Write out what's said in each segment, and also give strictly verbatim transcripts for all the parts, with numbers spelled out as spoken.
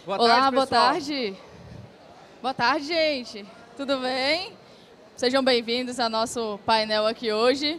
Boa Olá, tarde, boa pessoal. tarde. Boa tarde, gente. Tudo bem? Sejam bem-vindos ao nosso painel aqui hoje.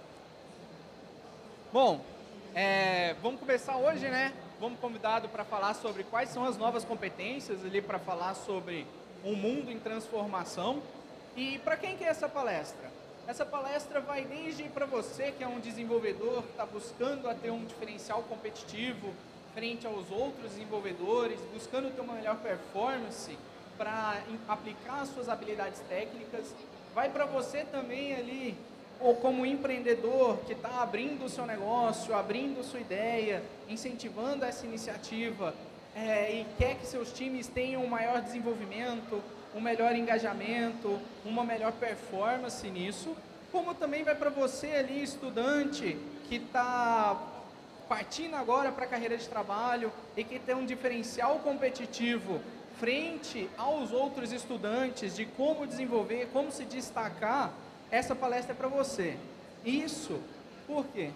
Bom, é, vamos começar hoje, né? Vamos convidado para falar sobre quais são as novas competências ali para falar sobre um mundo em transformação. E para quem que é essa palestra? Essa palestra vai desde para você que é um desenvolvedor que está buscando a ter um diferencial competitivo frente aos outros desenvolvedores, buscando ter uma melhor performance para aplicar as suas habilidades técnicas. Vai para você também ali, ou como empreendedor que está abrindo o seu negócio, abrindo sua ideia, incentivando essa iniciativa é, e quer que seus times tenham um maior desenvolvimento, um melhor engajamento, uma melhor performance nisso, como também vai para você ali, estudante, que está partindo agora para a carreira de trabalho e que tem um diferencial competitivo frente aos outros estudantes de como desenvolver, como se destacar, essa palestra é para você. Isso, por quê?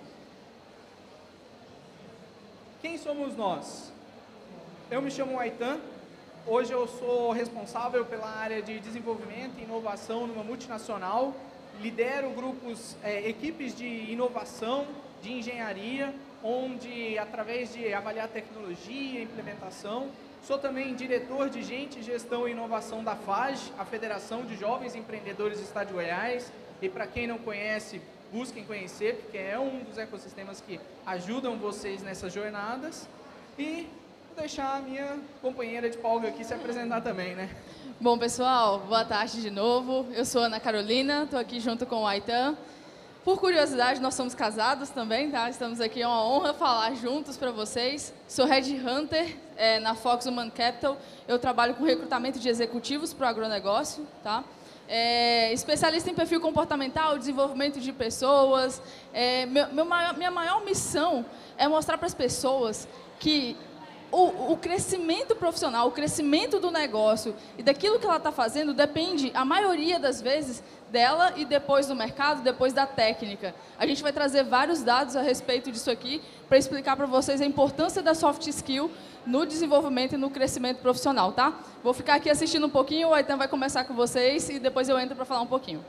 Quem somos nós? Eu me chamo Aitan, hoje eu sou responsável pela área de desenvolvimento e inovação numa multinacional, lidero grupos, é, equipes de inovação, de engenharia, onde através de avaliar tecnologia, implementação, sou também diretor de Gente, Gestão e Inovação da FAGE, a Federação de Jovens Empreendedores do Estado de Goiás, e para quem não conhece, busquem conhecer, porque é um dos ecossistemas que ajudam vocês nessas jornadas. E vou deixar a minha companheira de palco aqui se apresentar também, né? Bom, pessoal, boa tarde de novo. Eu sou Ana Carolina, estou aqui junto com o Aitan. Por curiosidade, nós somos casados também, tá? Estamos aqui, é uma honra falar juntos para vocês. Sou Headhunter é, na Fox Human Capital. Eu trabalho com recrutamento de executivos para o agronegócio, tá? É, especialista em perfil comportamental, desenvolvimento de pessoas. É, meu, meu maior, minha maior missão é mostrar para as pessoas que o, o crescimento profissional, o crescimento do negócio e daquilo que ela está fazendo depende, a maioria das vezes, dela e depois do mercado, depois da técnica. A gente vai trazer vários dados a respeito disso aqui para explicar para vocês a importância da soft skill no desenvolvimento e no crescimento profissional, tá? Vou ficar aqui assistindo um pouquinho, o Aitan vai começar com vocês e depois eu entro para falar um pouquinho.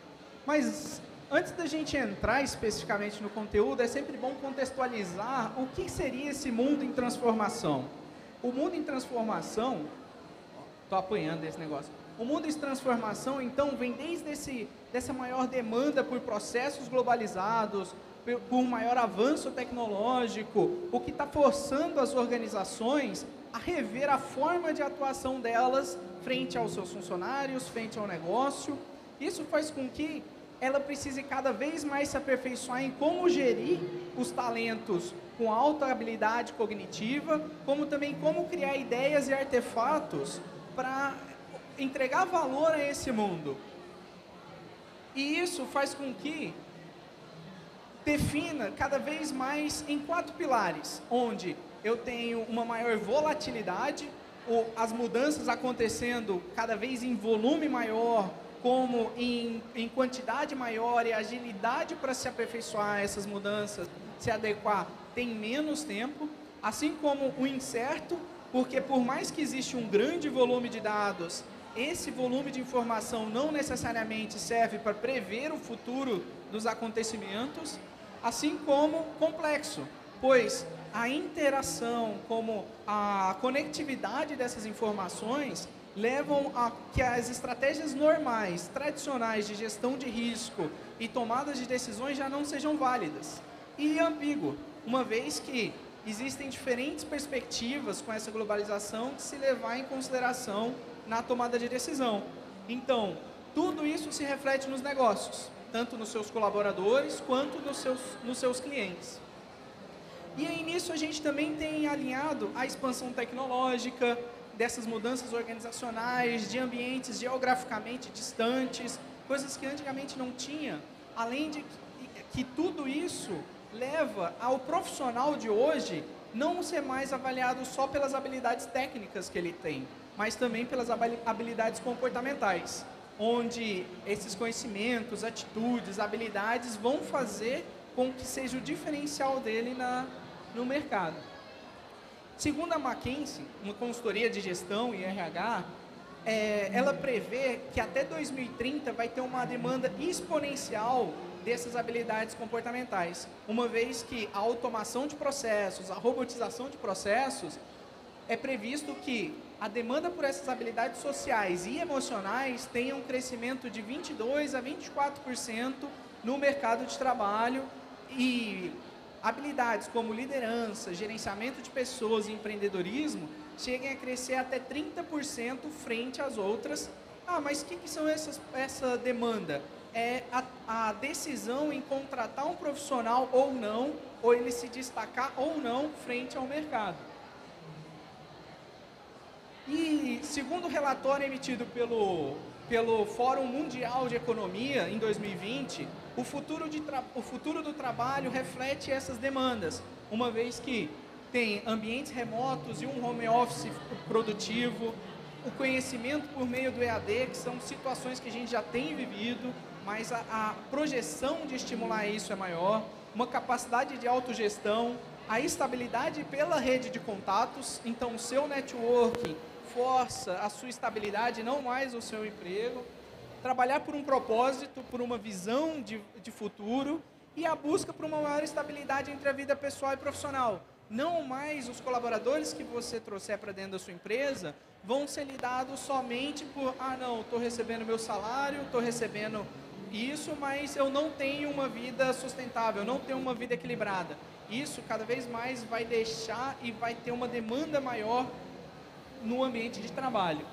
Mas antes da gente entrar especificamente no conteúdo, é sempre bom contextualizar o que seria esse mundo em transformação. O mundo em transformação, estou apanhando esse negócio, o mundo em transformação, então, vem desde esse, dessa maior demanda por processos globalizados, por um maior avanço tecnológico, o que está forçando as organizações a rever a forma de atuação delas frente aos seus funcionários, frente ao negócio. Isso faz com que ela precise cada vez mais se aperfeiçoar em como gerir os talentos com alta habilidade cognitiva, como também como criar ideias e artefatos para entregar valor a esse mundo. E isso faz com que defina cada vez mais em quatro pilares, onde eu tenho uma maior volatilidade, ou as mudanças acontecendo cada vez em volume maior, como em, em quantidade maior, e agilidade para se aperfeiçoar essas mudanças, se adequar, tem menos tempo, assim como o incerto, porque por mais que existe um grande volume de dados, esse volume de informação não necessariamente serve para prever o futuro dos acontecimentos, assim como complexo, pois a interação, como a conectividade dessas informações, levam a que as estratégias normais, tradicionais de gestão de risco e tomadas de decisões já não sejam válidas. E ambíguo, uma vez que existem diferentes perspectivas com essa globalização de se levar em consideração na tomada de decisão. Então, tudo isso se reflete nos negócios, tanto nos seus colaboradores quanto nos seus, nos seus clientes. E aí nisso a gente também tem alinhado a expansão tecnológica, dessas mudanças organizacionais, de ambientes geograficamente distantes, coisas que antigamente não tinha, além de que, que tudo isso leva ao profissional de hoje não ser mais avaliado só pelas habilidades técnicas que ele tem, mas também pelas habilidades comportamentais, onde esses conhecimentos, atitudes, habilidades vão fazer com que seja o diferencial dele na, no mercado. Segundo a McKinsey, uma consultoria de gestão e R H, é, ela prevê que até dois mil e trinta vai ter uma demanda exponencial dessas habilidades comportamentais, uma vez que a automação de processos, a robotização de processos, é previsto que a demanda por essas habilidades sociais e emocionais tenha um crescimento de vinte e dois a vinte e quatro por cento no mercado de trabalho, e habilidades como liderança, gerenciamento de pessoas e empreendedorismo cheguem a crescer até trinta por cento frente às outras. Ah, mas o que, que são essas, essa demanda? É a, a decisão em contratar um profissional ou não, ou ele se destacar ou não frente ao mercado. E segundo o relatório emitido pelo, pelo Fórum Mundial de Economia em dois mil e vinte, o futuro, de tra o futuro do trabalho reflete essas demandas, uma vez que tem ambientes remotos e um home office produtivo, o conhecimento por meio do E A D, que são situações que a gente já tem vivido, mas a, a projeção de estimular isso é maior, uma capacidade de autogestão, a estabilidade pela rede de contatos, então o seu networking força a sua estabilidade, não mais o seu emprego, trabalhar por um propósito, por uma visão de, de futuro e a busca por uma maior estabilidade entre a vida pessoal e profissional. Não mais os colaboradores que você trouxer para dentro da sua empresa vão ser lidados somente por, ah não, estou recebendo meu salário, estou recebendo isso, mas eu não tenho uma vida sustentável, eu não tenho uma vida equilibrada. Isso cada vez mais vai deixar e vai ter uma demanda maior no ambiente de trabalho.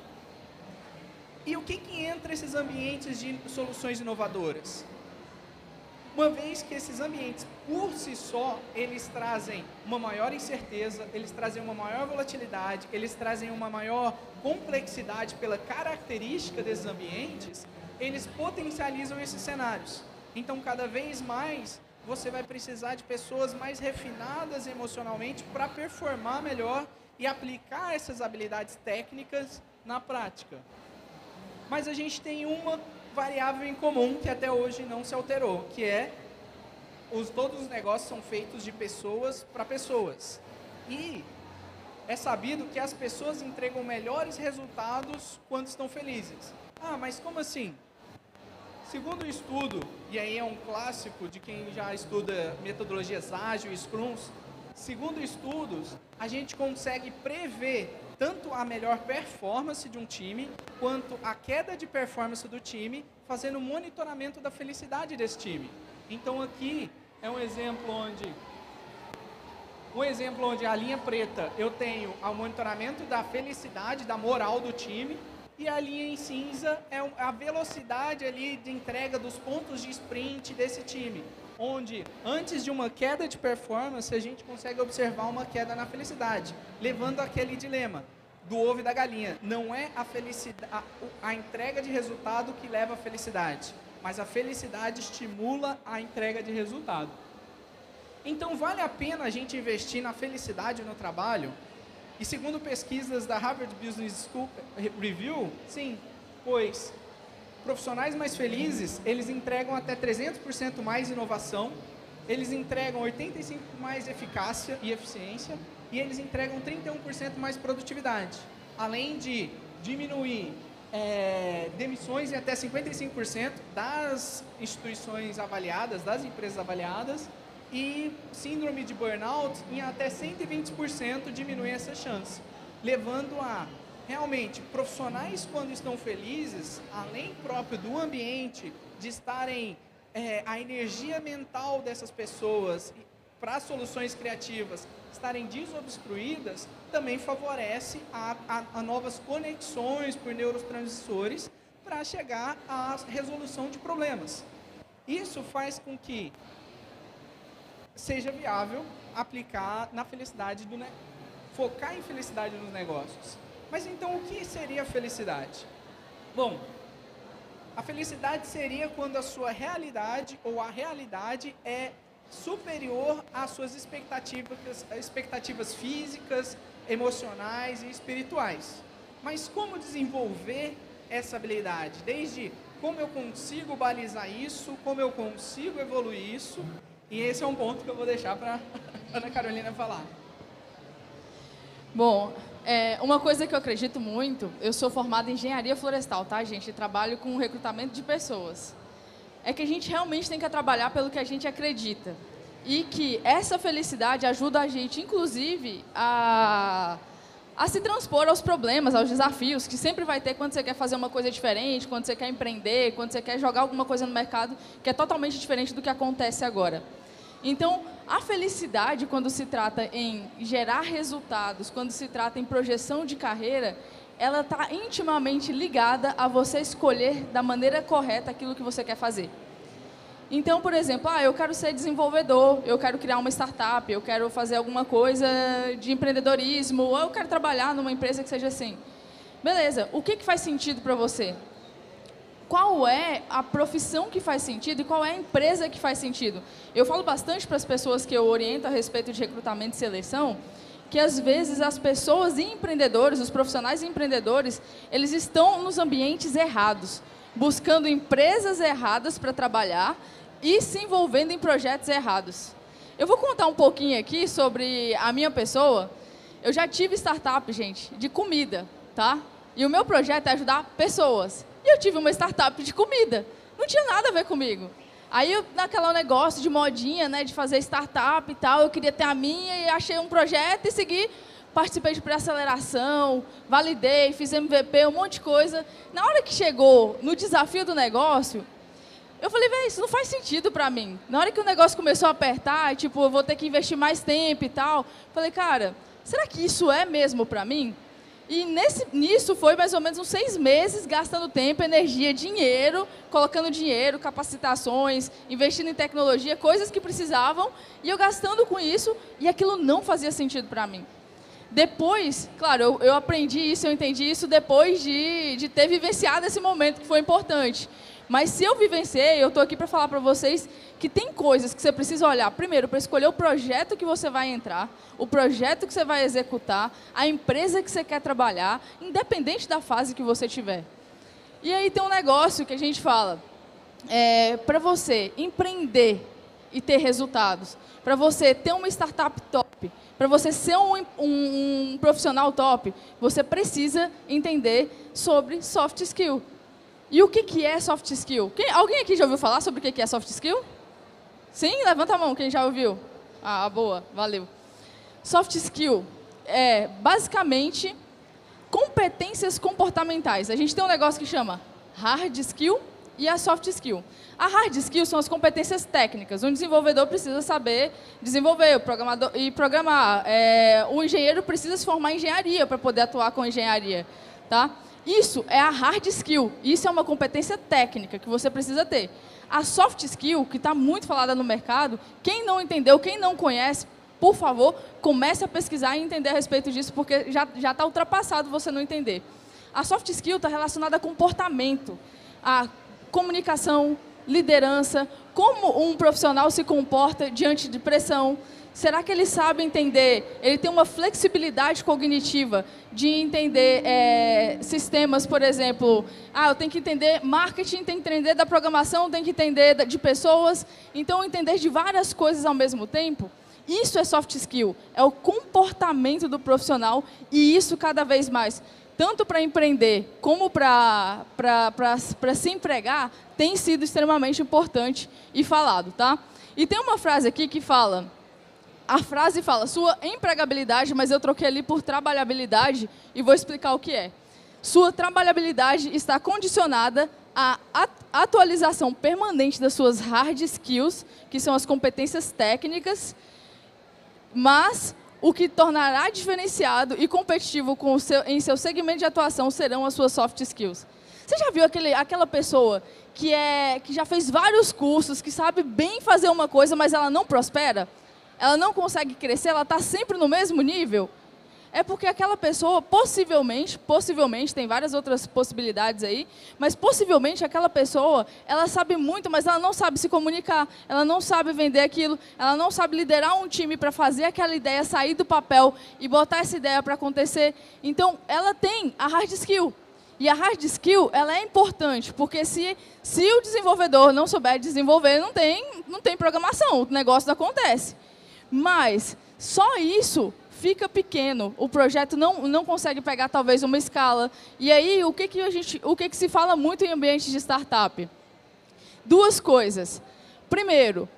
E o que que entra esses ambientes de soluções inovadoras? Uma vez que esses ambientes, por si só, eles trazem uma maior incerteza, eles trazem uma maior volatilidade, eles trazem uma maior complexidade pela característica desses ambientes, eles potencializam esses cenários. Então, cada vez mais, você vai precisar de pessoas mais refinadas emocionalmente para performar melhor e aplicar essas habilidades técnicas na prática. Mas a gente tem uma variável em comum que até hoje não se alterou, que é os, todos os negócios são feitos de pessoas para pessoas. E é sabido que as pessoas entregam melhores resultados quando estão felizes. Ah, mas como assim? Segundo o estudo, e aí é um clássico de quem já estuda metodologias ágil e scrums, segundo estudos, a gente consegue prever tanto a melhor performance de um time, quanto a queda de performance do time, fazendo monitoramento da felicidade desse time. Então aqui é um exemplo onde, um exemplo onde a linha preta eu tenho o monitoramento da felicidade, da moral do time, e a linha em cinza é a velocidade ali de entrega dos pontos de sprint desse time, onde antes de uma queda de performance a gente consegue observar uma queda na felicidade, levando aquele dilema do ovo e da galinha. Não é a, felicidade, a, a entrega de resultado que leva à felicidade, mas a felicidade estimula a entrega de resultado. Então vale a pena a gente investir na felicidade no trabalho? E segundo pesquisas da Harvard Business School Review, sim, pois profissionais mais felizes, eles entregam até trezentos por cento mais inovação, eles entregam oitenta e cinco por cento mais eficácia e eficiência, e eles entregam trinta e um por cento mais produtividade, além de diminuir é, demissões em até cinquenta e cinco por cento das instituições avaliadas, das empresas avaliadas, e síndrome de burnout em até cento e vinte por cento diminui essa chance, levando a realmente profissionais quando estão felizes, além próprio do ambiente, de estarem, é, a energia mental dessas pessoas para soluções criativas estarem desobstruídas, também favorece a, a, a novas conexões por neurotransmissores para chegar à resolução de problemas. Isso faz com que seja viável aplicar na felicidade do ne- focar em felicidade nos negócios. Mas então o que seria a felicidade? Bom, a felicidade seria quando a sua realidade ou a realidade é superior às suas expectativas, expectativas físicas, emocionais e espirituais. Mas como desenvolver essa habilidade? Desde como eu consigo balizar isso, como eu consigo evoluir isso. E esse é um ponto que eu vou deixar para a Ana Carolina falar. Bom, é, uma coisa que eu acredito muito, eu sou formada em engenharia florestal, tá, gente? E trabalho com recrutamento de pessoas. É que a gente realmente tem que trabalhar pelo que a gente acredita. E que essa felicidade ajuda a gente, inclusive, a, a se transpor aos problemas, aos desafios, que sempre vai ter quando você quer fazer uma coisa diferente, quando você quer empreender, quando você quer jogar alguma coisa no mercado que é totalmente diferente do que acontece agora. Então, a felicidade, quando se trata em gerar resultados, quando se trata em projeção de carreira, ela está intimamente ligada a você escolher da maneira correta aquilo que você quer fazer. Então, por exemplo, ah, eu quero ser desenvolvedor, eu quero criar uma startup, eu quero fazer alguma coisa de empreendedorismo, ou eu quero trabalhar numa empresa que seja assim. Beleza, o que, que faz sentido para você? Qual é a profissão que faz sentido e qual é a empresa que faz sentido? Eu falo bastante para as pessoas que eu oriento a respeito de recrutamento e seleção, que às vezes as pessoas empreendedores, os profissionais empreendedores, eles estão nos ambientes errados, buscando empresas erradas para trabalhar e se envolvendo em projetos errados. Eu vou contar um pouquinho aqui sobre a minha pessoa. Eu já tive startup, gente, de comida, tá? E o meu projeto é ajudar pessoas. E eu tive uma startup de comida. Não tinha nada a ver comigo. Aí, eu, naquele negócio de modinha, né, de fazer startup e tal, eu queria ter a minha e achei um projeto e segui. Participei de pré-aceleração, validei, fiz M V P, um monte de coisa. Na hora que chegou no desafio do negócio, eu falei, velho, isso não faz sentido para mim. Na hora que o negócio começou a apertar, tipo, eu vou ter que investir mais tempo e tal, falei, cara, será que isso é mesmo para mim? E nesse, nisso foi mais ou menos uns seis meses gastando tempo, energia, dinheiro, colocando dinheiro, capacitações, investindo em tecnologia, coisas que precisavam, e eu gastando com isso, e aquilo não fazia sentido para mim. Depois, claro, eu, eu aprendi isso, eu entendi isso depois de, de ter vivenciado esse momento que foi importante. Mas se eu vivenciei, eu estou aqui para falar para vocês que tem coisas que você precisa olhar, primeiro, para escolher o projeto que você vai entrar, o projeto que você vai executar, a empresa que você quer trabalhar, independente da fase que você tiver. E aí tem um negócio que a gente fala, é, para você empreender e ter resultados, para você ter uma startup top, para você ser um, um, um profissional top, você precisa entender sobre soft skill. E o que, que é soft skill? Quem, alguém aqui já ouviu falar sobre o que, que é soft skill? Sim? Levanta a mão, quem já ouviu. Ah, boa, valeu. Soft skill é, basicamente, competências comportamentais. A gente tem um negócio que chama hard skill e a soft skill. A hard skill são as competências técnicas. Um desenvolvedor precisa saber desenvolver, o programador e programar. É, o engenheiro precisa se formar em engenharia para poder atuar com engenharia, tá? Isso é a hard skill. Isso é uma competência técnica que você precisa ter. A soft skill, que está muito falada no mercado, quem não entendeu, quem não conhece, por favor, comece a pesquisar e entender a respeito disso, porque já já está ultrapassado você não entender. A soft skill está relacionada a comportamento, a comunicação, liderança, como um profissional se comporta diante de pressão. Será que ele sabe entender? Ele tem uma flexibilidade cognitiva de entender é, sistemas, por exemplo. Ah, eu tenho que entender marketing, tenho que entender da programação, tenho que entender de pessoas. Então, entender de várias coisas ao mesmo tempo. Isso é soft skill. É o comportamento do profissional e isso cada vez mais, tanto para empreender como para se empregar, tem sido extremamente importante e falado, tá? E tem uma frase aqui que fala... A frase fala, sua empregabilidade, mas eu troquei ali por trabalhabilidade e vou explicar o que é. Sua trabalhabilidade está condicionada à atualização permanente das suas hard skills, que são as competências técnicas, mas o que tornará diferenciado e competitivo com o seu, em seu segmento de atuação serão as suas soft skills. Você já viu aquele, aquela pessoa que, é, que já fez vários cursos, que sabe bem fazer uma coisa, mas ela não prospera? Ela não consegue crescer, ela está sempre no mesmo nível? É porque aquela pessoa, possivelmente, possivelmente, tem várias outras possibilidades aí, mas possivelmente aquela pessoa, ela sabe muito, mas ela não sabe se comunicar, ela não sabe vender aquilo, ela não sabe liderar um time para fazer aquela ideia sair do papel e botar essa ideia para acontecer. Então, ela tem a hard skill. E a hard skill, ela é importante, porque se, se o desenvolvedor não souber desenvolver, não tem, não tem programação, o negócio não acontece. Mas só isso fica pequeno, o projeto não, não consegue pegar talvez uma escala. E aí, o que, que, a gente, o que, que se fala muito em ambiente de startup? Duas coisas. Primeiro,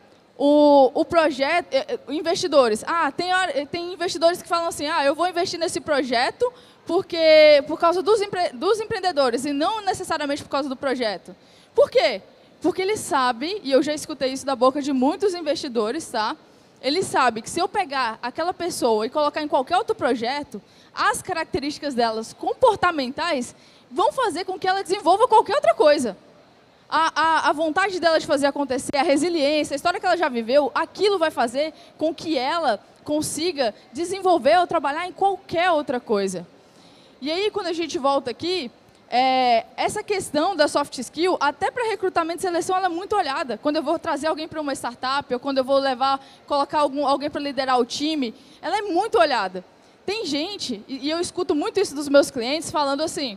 o, o projeto, investidores. Ah, tem, tem investidores que falam assim, ah, eu vou investir nesse projeto porque, por causa dos, empre, dos empreendedores e não necessariamente por causa do projeto. Por quê? Porque ele sabe, e eu já escutei isso da boca de muitos investidores, tá? Ele sabe que se eu pegar aquela pessoa e colocar em qualquer outro projeto, as características delas comportamentais vão fazer com que ela desenvolva qualquer outra coisa. A, a, a vontade dela de fazer acontecer, a resiliência, a história que ela já viveu, aquilo vai fazer com que ela consiga desenvolver ou trabalhar em qualquer outra coisa. E aí, quando a gente volta aqui, É, essa questão da soft skill, até para recrutamento e seleção, ela é muito olhada. Quando eu vou trazer alguém para uma startup, ou quando eu vou levar, colocar algum, alguém para liderar o time, ela é muito olhada. Tem gente, e, e eu escuto muito isso dos meus clientes, falando assim,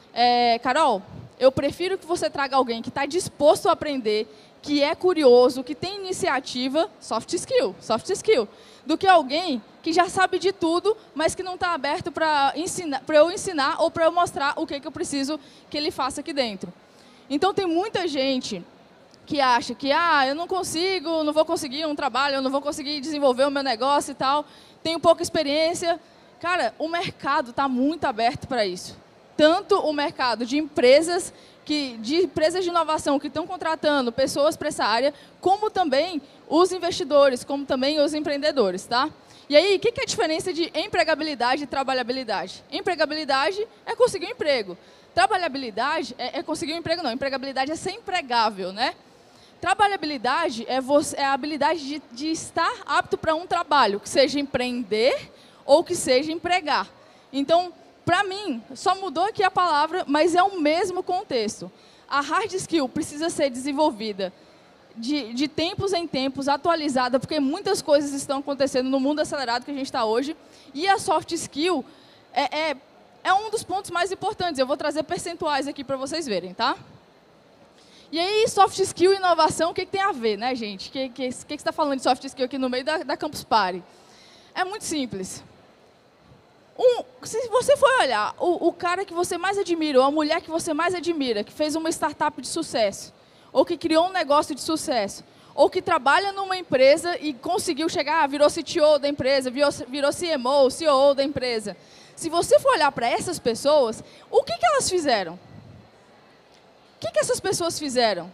é, Carol, eu prefiro que você traga alguém que está disposto a aprender, que é curioso, que tem iniciativa, soft skill, soft skill, do que alguém que já sabe de tudo, mas que não está aberto para ensinar, para eu ensinar ou para eu mostrar o que, que eu preciso que ele faça aqui dentro. Então, tem muita gente que acha que, ah, eu não consigo, não vou conseguir um trabalho, eu não vou conseguir desenvolver o meu negócio e tal, tenho pouca experiência. Cara, o mercado está muito aberto para isso. Tanto o mercado de empresas, que, de empresas de inovação que estão contratando pessoas para essa área, como também os investidores, como também os empreendedores, tá? E aí, o que é a diferença de empregabilidade e trabalhabilidade? Empregabilidade é conseguir um emprego. Trabalhabilidade é, é conseguir um emprego, não. Empregabilidade é ser empregável, né? Trabalhabilidade é, você, é a habilidade de, de estar apto para um trabalho, que seja empreender ou que seja empregar. Então, para mim, só mudou aqui a palavra, mas é o mesmo contexto. A hard skill precisa ser desenvolvida De, de tempos em tempos, atualizada, porque muitas coisas estão acontecendo no mundo acelerado que a gente está hoje. E a soft skill é, é, é um dos pontos mais importantes. Eu vou trazer percentuais aqui para vocês verem, tá? E aí, soft skill e inovação, o que, que tem a ver, né, gente? O que, que, que, que você está falando de soft skill aqui no meio da, da Campus Party? É muito simples. Um, se você for olhar, o, o cara que você mais admira, ou a mulher que você mais admira, que fez uma startup de sucesso, ou que criou um negócio de sucesso, ou que trabalha numa empresa e conseguiu chegar, virou C T O da empresa, virou, virou C M O, C O O da empresa. Se você for olhar para essas pessoas, o que, que elas fizeram? O que, que essas pessoas fizeram?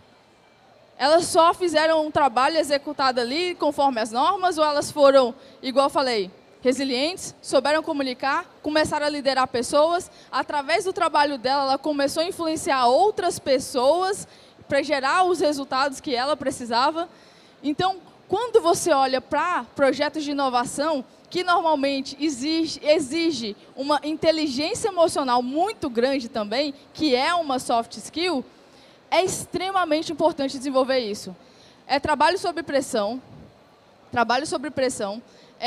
Elas só fizeram um trabalho executado ali conforme as normas, ou elas foram, igual eu falei, resilientes, souberam comunicar, começaram a liderar pessoas, através do trabalho dela, ela começou a influenciar outras pessoas para gerar os resultados que ela precisava. Então, quando você olha para projetos de inovação, que normalmente exige, exige uma inteligência emocional muito grande também, que é uma soft skill, é extremamente importante desenvolver isso. É trabalho sob pressão, trabalho sob pressão,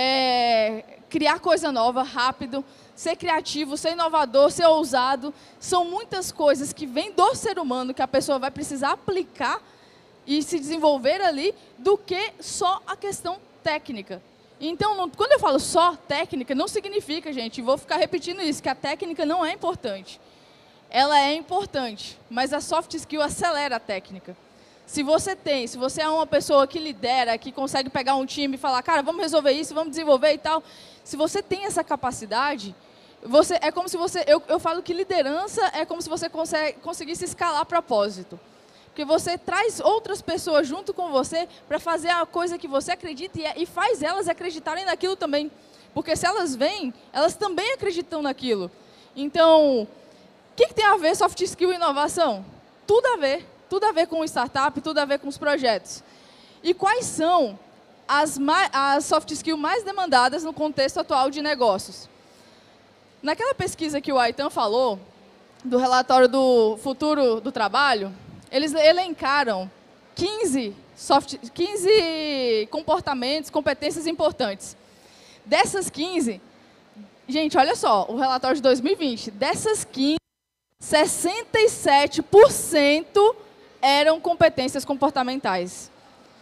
é criar coisa nova, rápido, ser criativo, ser inovador, ser ousado. São muitas coisas que vêm do ser humano que a pessoa vai precisar aplicar e se desenvolver ali, do que só a questão técnica. Então, não, quando eu falo só técnica, não significa, gente, e vou ficar repetindo isso, que a técnica não é importante. Ela é importante, mas a soft skill acelera a técnica. Se você tem, se você é uma pessoa que lidera, que consegue pegar um time e falar, cara, vamos resolver isso, vamos desenvolver e tal. Se você tem essa capacidade, você, é como se você, eu, eu falo que liderança é como se você consegue, conseguisse escalar propósito. Porque você traz outras pessoas junto com você para fazer a coisa que você acredita e, e faz elas acreditarem naquilo também. Porque se elas vêm, elas também acreditam naquilo. Então, o que, que tem a ver soft skill e inovação? Tudo a ver. Tudo a ver com startup, tudo a ver com os projetos. E quais são as, as soft skills mais demandadas no contexto atual de negócios? Naquela pesquisa que o Aitan falou, do relatório do futuro do trabalho, eles elencaram quinze, soft, quinze comportamentos, competências importantes. Dessas quinze, gente, olha só, o relatório de dois mil e vinte, dessas quinze, sessenta e sete por cento eram competências comportamentais.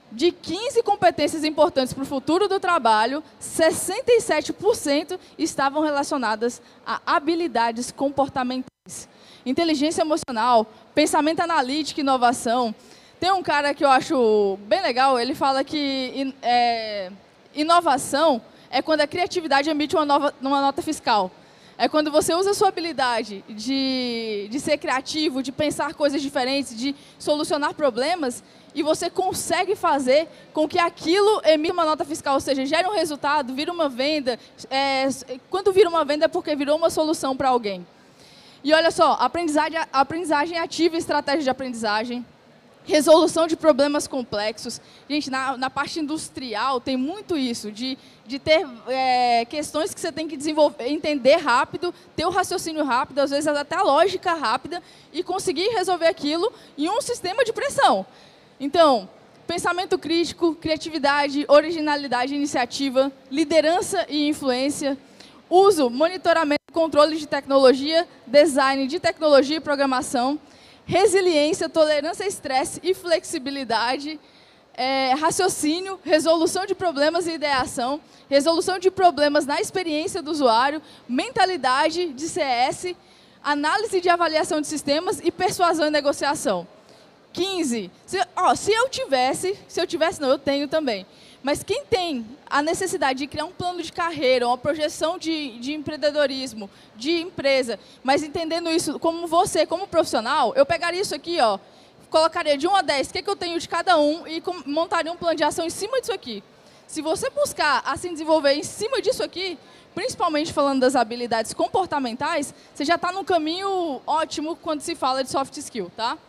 de quinze competências importantes para o futuro do trabalho, sessenta e sete por cento estavam relacionadas a habilidades comportamentais. Inteligência emocional, pensamento analítico e inovação. Tem um cara que eu acho bem legal, ele fala que é, inovação é quando a criatividade emite uma, nova, uma nota fiscal. É quando você usa a sua habilidade de, de ser criativo, de pensar coisas diferentes, de solucionar problemas, e você consegue fazer com que aquilo emita uma nota fiscal, ou seja, gere um resultado, vira uma venda. É, quando vira uma venda é porque virou uma solução para alguém. E olha só, aprendizagem, aprendizagem ativa e estratégia de aprendizagem, resolução de problemas complexos. Gente, na, na parte industrial tem muito isso, de, de ter é, questões que você tem que desenvolver, entender rápido, ter o raciocínio rápido, às vezes até a lógica rápida, e conseguir resolver aquilo em um sistema de pressão. Então, pensamento crítico, criatividade, originalidade, iniciativa, liderança e influência, uso, monitoramento e controle de tecnologia, design de tecnologia e programação, resiliência, tolerância a estresse e flexibilidade, é, raciocínio, resolução de problemas e ideação, resolução de problemas na experiência do usuário, mentalidade de C S, análise de avaliação de sistemas e persuasão e negociação. quinze. Se, ó, se eu tivesse, se eu tivesse, não, eu tenho também. Mas quem tem a necessidade de criar um plano de carreira, uma projeção de, de empreendedorismo, de empresa, mas entendendo isso como você, como profissional, eu pegaria isso aqui, ó, colocaria de um a dez, o que, é que eu tenho de cada um, e com, montaria um plano de ação em cima disso aqui. Se você buscar assim desenvolver em cima disso aqui, principalmente falando das habilidades comportamentais, você já está num caminho ótimo quando se fala de soft skill, tá?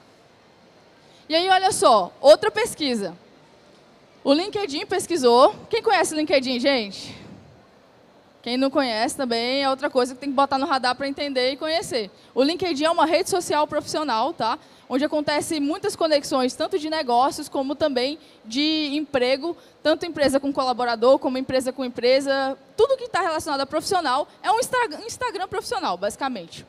E aí, olha só, outra pesquisa. O LinkedIn pesquisou. Quem conhece o LinkedIn, gente? Quem não conhece também é outra coisa que tem que botar no radar para entender e conhecer. O LinkedIn é uma rede social profissional, tá? Onde acontecem muitas conexões, tanto de negócios como também de emprego, tanto empresa com colaborador, como empresa com empresa. Tudo que está relacionado a profissional é um Instagram profissional, basicamente.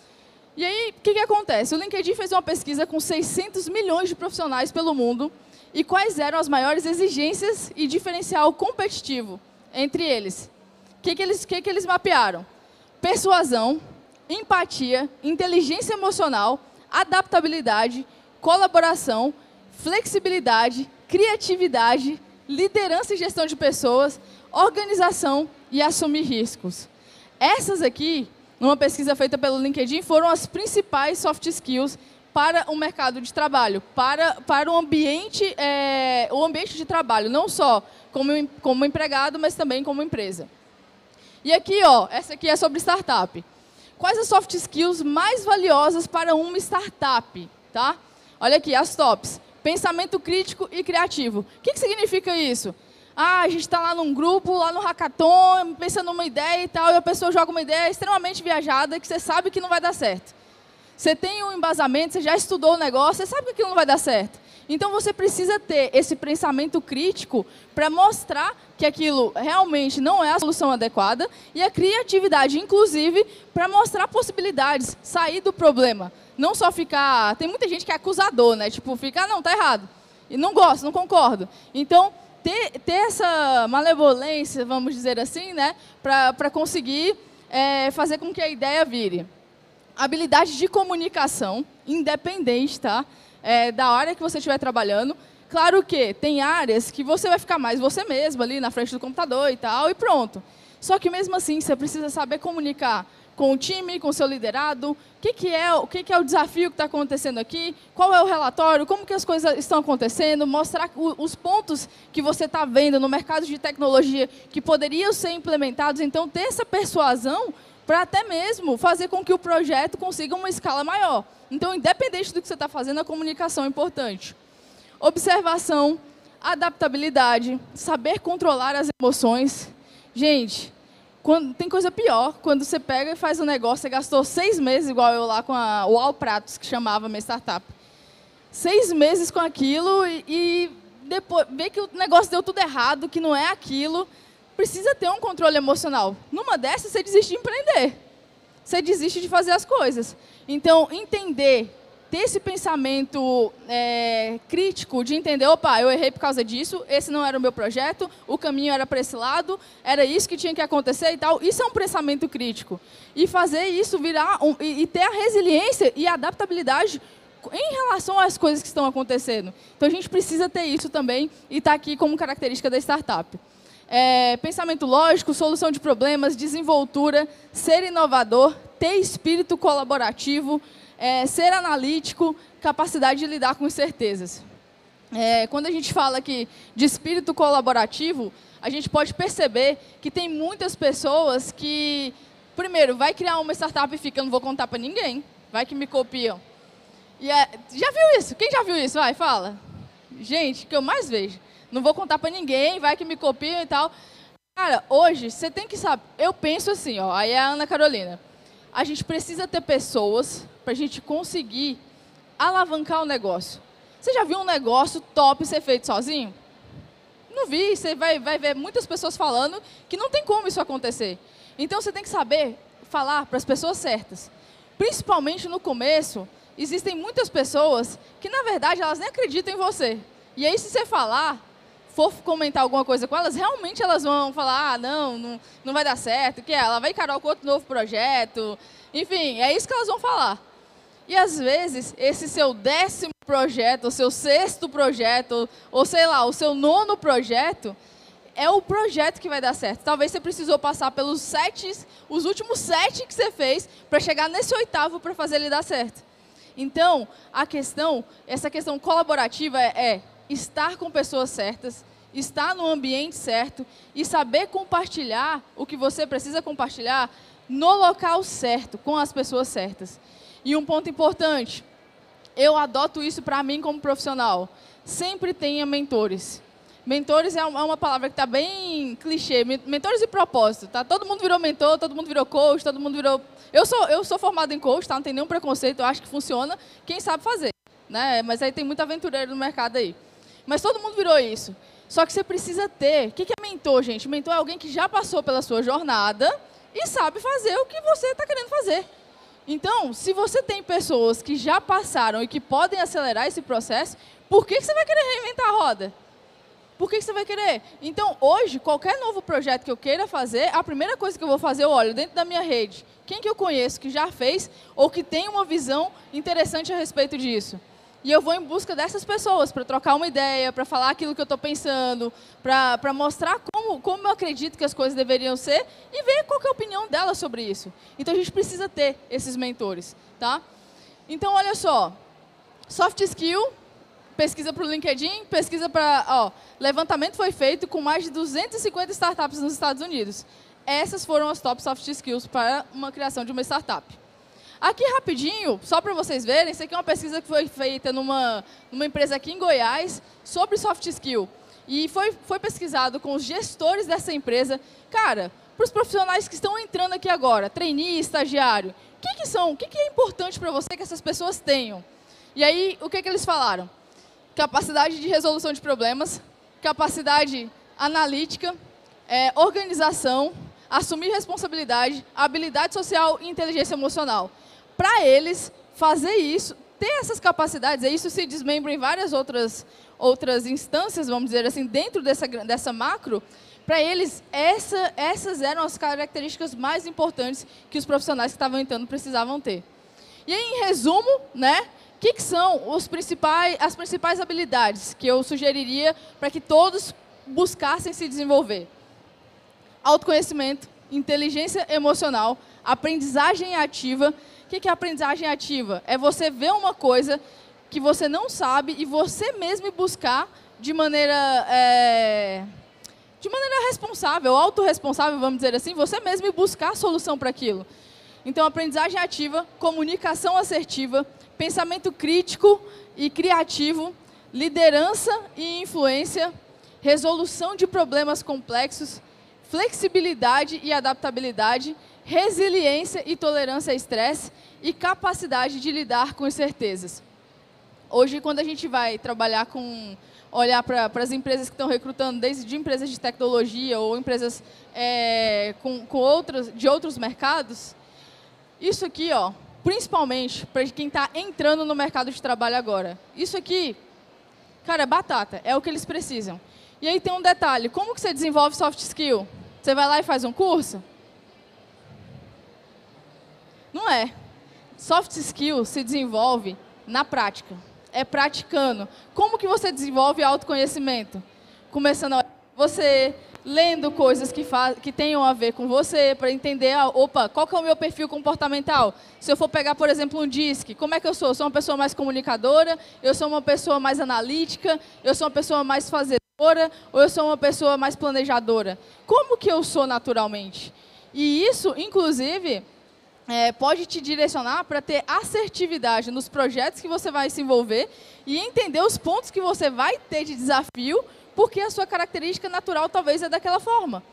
E aí, o que, que acontece? O LinkedIn fez uma pesquisa com seiscentos milhões de profissionais pelo mundo e quais eram as maiores exigências e diferencial competitivo entre eles. O que, que, eles, que, que eles mapearam? Persuasão, empatia, inteligência emocional, adaptabilidade, colaboração, flexibilidade, criatividade, liderança e gestão de pessoas, organização e assumir riscos. Essas aqui, numa pesquisa feita pelo LinkedIn, foram as principais soft skills para o mercado de trabalho, para, para o, ambiente, é, o ambiente de trabalho, não só como, como empregado, mas também como empresa. E aqui, ó, essa aqui é sobre startup. Quais as soft skills mais valiosas para uma startup? Tá? Olha aqui, as tops. Pensamento crítico e criativo. O que, que significa isso? Ah, a gente está lá num grupo, lá no hackathon, pensando numa ideia e tal, e a pessoa joga uma ideia extremamente viajada que você sabe que não vai dar certo. Você tem um embasamento, você já estudou o negócio, você sabe que aquilo não vai dar certo. Então, você precisa ter esse pensamento crítico para mostrar que aquilo realmente não é a solução adequada e a criatividade, inclusive, para mostrar possibilidades, sair do problema. Não só ficar... Tem muita gente que é acusador, né? Tipo, ficar, ah, não, tá errado. E não gosto, não concordo. Então, ter, ter essa malevolência, vamos dizer assim, né? Para conseguir é, fazer com que a ideia vire. Habilidade de comunicação, independente, tá? É, da área que você estiver trabalhando. Claro que tem áreas que você vai ficar mais você mesmo ali na frente do computador e tal, e pronto. Só que mesmo assim, você precisa saber comunicar com o time, com o seu liderado, o que, que, é, o que, que é o desafio que está acontecendo aqui, qual é o relatório, como que as coisas estão acontecendo, mostrar o, os pontos que você está vendo no mercado de tecnologia que poderiam ser implementados. Então, ter essa persuasão para até mesmo fazer com que o projeto consiga uma escala maior. Então, independente do que você está fazendo, a comunicação é importante. Observação, adaptabilidade, saber controlar as emoções. Gente, quando, tem coisa pior, quando você pega e faz um negócio, você gastou seis meses, igual eu lá com a Uau Pratos, que chamava minha startup. Seis meses com aquilo e, e depois ver que o negócio deu tudo errado, que não é aquilo. Precisa ter um controle emocional. Numa dessas, você desiste de empreender. Você desiste de fazer as coisas. Então, entender, ter esse pensamento é, crítico de entender, opa, eu errei por causa disso, esse não era o meu projeto, o caminho era para esse lado, era isso que tinha que acontecer e tal. Isso é um pensamento crítico. E fazer isso virar, um, e, e ter a resiliência e a adaptabilidade em relação às coisas que estão acontecendo. Então, a gente precisa ter isso também e está aqui como característica da startup. É, pensamento lógico, solução de problemas, desenvoltura, ser inovador, ter espírito colaborativo, é, ser analítico, capacidade de lidar com incertezas. É, quando a gente fala aqui de espírito colaborativo, a gente pode perceber que tem muitas pessoas que, primeiro, vai criar uma startup e fica, não vou contar para ninguém, vai que me copiam. E é, já viu isso? Quem já viu isso? Vai, fala. Gente, que eu mais vejo. Não vou contar para ninguém, vai que me copiam e tal. Cara, hoje, você tem que saber... Eu penso assim, ó, aí é a Ana Carolina. A gente precisa ter pessoas para a gente conseguir alavancar o negócio. Você já viu um negócio top ser feito sozinho? Não vi. Você vai, vai ver muitas pessoas falando que não tem como isso acontecer. Então, você tem que saber falar para as pessoas certas. Principalmente no começo, existem muitas pessoas que, na verdade, elas nem acreditam em você. E aí, se você falar, for comentar alguma coisa com elas, realmente elas vão falar, ah, não, não, não vai dar certo, que ela vai encarar com outro novo projeto. Enfim, é isso que elas vão falar. E, às vezes, esse seu décimo projeto, o seu sexto projeto, ou, sei lá, o seu nono projeto, é o projeto que vai dar certo. Talvez você precisou passar pelos sete, os últimos sete que você fez, para chegar nesse oitavo para fazer ele dar certo. Então, a questão, essa questão colaborativa é, é estar com pessoas certas, estar no ambiente certo e saber compartilhar o que você precisa compartilhar no local certo, com as pessoas certas. E um ponto importante, eu adoto isso para mim como profissional. Sempre tenha mentores. Mentores é uma palavra que está bem clichê, mentores e propósito, tá? Todo mundo virou mentor, todo mundo virou coach, todo mundo virou... Eu sou, eu sou formado em coach, tá? Não tem nenhum preconceito, eu acho que funciona, quem sabe fazer, né? Mas aí tem muito aventureiro no mercado aí. Mas todo mundo virou isso. Só que você precisa ter... O que é mentor, gente? Mentor é alguém que já passou pela sua jornada e sabe fazer o que você está querendo fazer. Então, se você tem pessoas que já passaram e que podem acelerar esse processo, por que você vai querer reinventar a roda? Por que você vai querer? Então, hoje, qualquer novo projeto que eu queira fazer, a primeira coisa que eu vou fazer, eu olho dentro da minha rede. Quem que eu conheço que já fez ou que tem uma visão interessante a respeito disso? E eu vou em busca dessas pessoas para trocar uma ideia, para falar aquilo que eu estou pensando, para mostrar como, como eu acredito que as coisas deveriam ser e ver qual que é a opinião delas sobre isso. Então, a gente precisa ter esses mentores, tá? Então, olha só. Soft skill, pesquisa para o LinkedIn, pesquisa para... Ó, levantamento foi feito com mais de duzentas e cinquenta startups nos Estados Unidos. Essas foram as top soft skills para uma criação de uma startup. Aqui, rapidinho, só para vocês verem, isso aqui é uma pesquisa que foi feita numa, numa empresa aqui em Goiás sobre soft skill. E foi, foi pesquisado com os gestores dessa empresa. Cara, para os profissionais que estão entrando aqui agora, trainee, estagiário, o que, que são, o que, que é importante para você que essas pessoas tenham? E aí, o que, que eles falaram? Capacidade de resolução de problemas, capacidade analítica, é, organização, assumir responsabilidade, habilidade social e inteligência emocional. Para eles, fazer isso, ter essas capacidades, e isso se desmembra em várias outras, outras instâncias, vamos dizer assim, dentro dessa, dessa macro, para eles, essa, essas eram as características mais importantes que os profissionais que estavam entrando precisavam ter. E aí, em resumo, né, o que, que são os principais, as principais habilidades que eu sugeriria para que todos buscassem se desenvolver? Autoconhecimento, inteligência emocional, aprendizagem ativa. O que é aprendizagem ativa? É você ver uma coisa que você não sabe e você mesmo buscar de maneira, é, de maneira responsável, autorresponsável, vamos dizer assim, você mesmo buscar a solução para aquilo. Então, aprendizagem ativa, comunicação assertiva, pensamento crítico e criativo, liderança e influência, resolução de problemas complexos, flexibilidade e adaptabilidade, resiliência e tolerância a estresse e capacidade de lidar com incertezas. Hoje, quando a gente vai trabalhar com, olhar para as empresas que estão recrutando, desde de empresas de tecnologia ou empresas é, com, com outros, de outros mercados, isso aqui, ó, principalmente para quem está entrando no mercado de trabalho agora. Isso aqui, cara, é batata, é o que eles precisam. E aí tem um detalhe, como que você desenvolve soft skill? Você vai lá e faz um curso? Não é. Soft skill se desenvolve na prática, é praticando. Como que você desenvolve autoconhecimento? Começando a você lendo coisas que, faz, que tenham a ver com você, para entender, ah, opa, qual que é o meu perfil comportamental? Se eu for pegar, por exemplo, um D I S C, como é que eu sou? Eu sou uma pessoa mais comunicadora, eu sou uma pessoa mais analítica, eu sou uma pessoa mais fazedora, ou eu sou uma pessoa mais planejadora? Como que eu sou naturalmente? E isso, inclusive, é, pode te direcionar para ter assertividade nos projetos que você vai se envolver e entender os pontos que você vai ter de desafio, porque a sua característica natural talvez é daquela forma.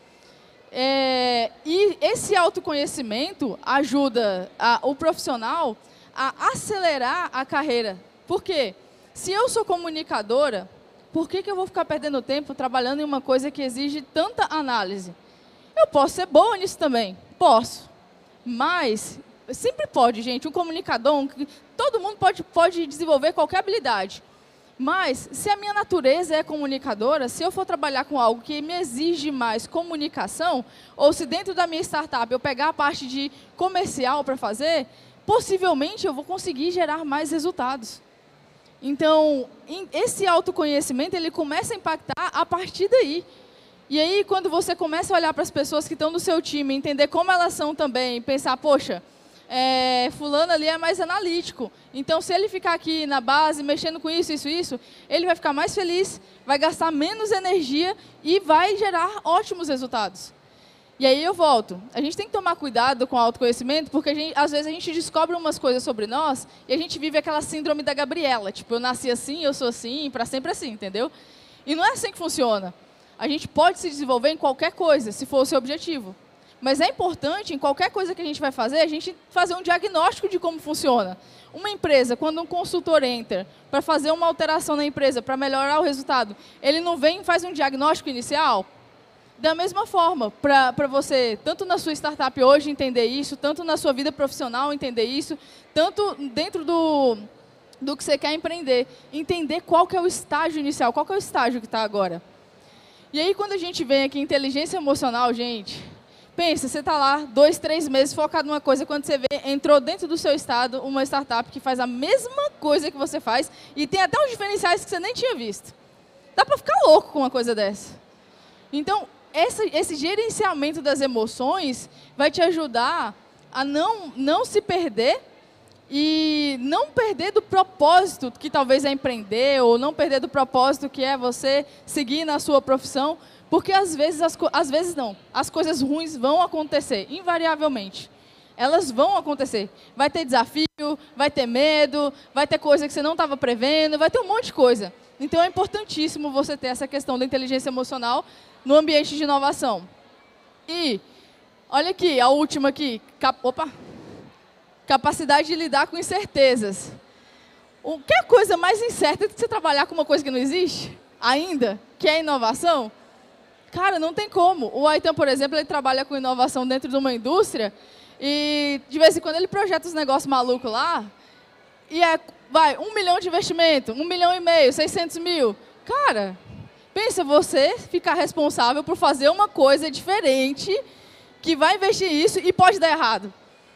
É, e esse autoconhecimento ajuda a, o profissional a acelerar a carreira. Por quê? Se eu sou comunicadora, por que, que eu vou ficar perdendo tempo trabalhando em uma coisa que exige tanta análise? Eu posso ser boa nisso também, posso. Mas, sempre pode, gente, um comunicador, um, todo mundo pode, pode desenvolver qualquer habilidade. Mas, se a minha natureza é comunicadora, se eu for trabalhar com algo que me exige mais comunicação, ou se dentro da minha startup eu pegar a parte de comercial para fazer, possivelmente eu vou conseguir gerar mais resultados. Então, esse autoconhecimento, ele começa a impactar a partir daí. E aí, quando você começa a olhar para as pessoas que estão no seu time, entender como elas são também, pensar, poxa, É, fulano ali é mais analítico. Então, se ele ficar aqui na base, mexendo com isso, isso, isso, ele vai ficar mais feliz, vai gastar menos energia e vai gerar ótimos resultados. E aí eu volto. A gente tem que tomar cuidado com o autoconhecimento, porque a gente, às vezes a gente descobre umas coisas sobre nós e a gente vive aquela síndrome da Gabriela. Tipo, eu nasci assim, eu sou assim, para sempre assim, entendeu? E não é assim que funciona. A gente pode se desenvolver em qualquer coisa, se for o seu objetivo. Mas é importante, em qualquer coisa que a gente vai fazer, a gente fazer um diagnóstico de como funciona. Uma empresa, quando um consultor entra para fazer uma alteração na empresa, para melhorar o resultado, ele não vem e faz um diagnóstico inicial? Da mesma forma, para você, tanto na sua startup hoje entender isso, tanto na sua vida profissional entender isso, tanto dentro do, do que você quer empreender, entender qual que é o estágio inicial, qual que é o estágio que está agora. E aí, quando a gente vem aqui, inteligência emocional, gente... Pensa, você está lá dois, três meses focado numa coisa, quando você vê, entrou dentro do seu estado uma startup que faz a mesma coisa que você faz e tem até uns diferenciais que você nem tinha visto. Dá para ficar louco com uma coisa dessa. Então, essa, esse gerenciamento das emoções vai te ajudar a não, não se perder e não perder do propósito que talvez é empreender, ou não perder do propósito que é você seguir na sua profissão. Porque às vezes, as, às vezes não, as coisas ruins vão acontecer, invariavelmente. Elas vão acontecer. Vai ter desafio, vai ter medo, vai ter coisa que você não estava prevendo, vai ter um monte de coisa. Então é importantíssimo você ter essa questão da inteligência emocional no ambiente de inovação. E, olha aqui, a última aqui, cap, opa, capacidade de lidar com incertezas. O que é a coisa mais incerta do que você trabalhar com uma coisa que não existe ainda, que é inovação? Cara, não tem como. O Aitan, por exemplo, ele trabalha com inovação dentro de uma indústria e, de vez em quando, ele projeta os negócios malucos lá e é, vai, um milhão de investimento, um milhão e meio, seiscentos mil. Cara, pensa você ficar responsável por fazer uma coisa diferente que vai investir isso e pode dar errado.